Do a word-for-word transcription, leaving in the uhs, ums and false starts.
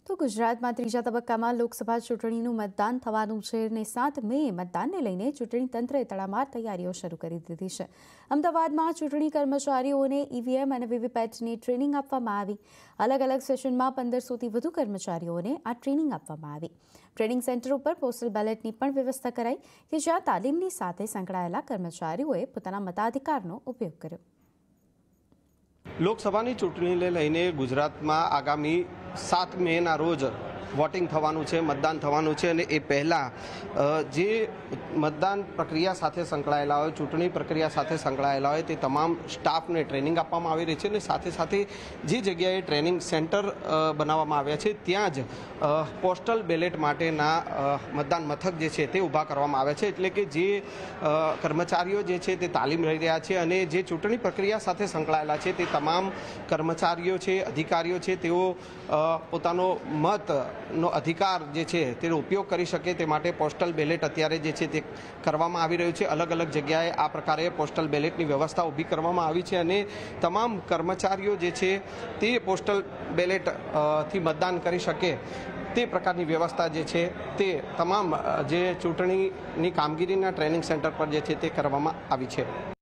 તો ગુજરાતમાં ત્રીજા તબક્કામાં લોકસભા ચૂંટણીનું મતદાન થવાનું છે અને સાત મે મતદાનને લઈને ચૂંટણી તંત્રે તડામાર તૈયારીઓ શરૂ કરી દીધી છે। અમદાવાદમાં ચૂંટણી કર્મચારીઓને ઈવીએમ અને વીવીપેટની ટ્રેનિંગ આપવામાં આવી। અલગ અલગ સેશનમાં પંદરસોથી વધુ કર્મચારીઓને આ ટ્રેનિંગ આપવામાં આવી। ટ્રેનિંગ સેન્ટર ઉપર પોસ્ટલ બેલેટની પણ વ્યવસ્થા કરાઈ કે જ્યાં તાલીમની સાથે સંકળાયેલા કર્મચારીઓએ પોતાના મતાધિકારનો ઉપયોગ કર્યો। લોકસભાની ચૂંટણીને લઈને ગુજરાતમાં આગામી સાત મેના રોજ વોટિંગ થવાનું છે, મતદાન થવાનું છે અને એ પહેલાં જે મતદાન પ્રક્રિયા સાથે સંકળાયેલા હોય, ચૂંટણી પ્રક્રિયા સાથે સંકળાયેલા હોય તે તમામ સ્ટાફને ટ્રેનિંગ આપવામાં આવી રહી છે અને સાથે સાથે જે જગ્યાએ ટ્રેનિંગ સેન્ટર બનાવવામાં આવ્યા છે ત્યાં જ પોસ્ટલ બેલેટ માટેના મતદાન મથક જે છે તે ઊભા કરવામાં આવ્યા છે। એટલે કે જે કર્મચારીઓ જે છે તે તાલીમ લઈ રહ્યા છે અને જે ચૂંટણી પ્રક્રિયા સાથે સંકળાયેલા છે તે તમામ કર્મચારીઓ છે, અધિકારીઓ છે, તેઓ પોતાનો મતનો અધિકાર જે છે તેનો ઉપયોગ કરી શકે તે માટે પોસ્ટલ બેલેટ અત્યારે જે છે તે કરવામાં આવી રહ્યું છે। અલગ અલગ જગ્યાએ આ પ્રકારે પોસ્ટલ બેલેટની વ્યવસ્થા ઊભી કરવામાં આવી છે અને તમામ કર્મચારીઓ જે છે તે પોસ્ટલ બેલેટથી મતદાન કરી શકે તે પ્રકારની વ્યવસ્થા જે છે તે તમામ જે ચૂંટણીની કામગીરીના ટ્રેનિંગ સેન્ટર પર જે છે તે કરવામાં આવી છે।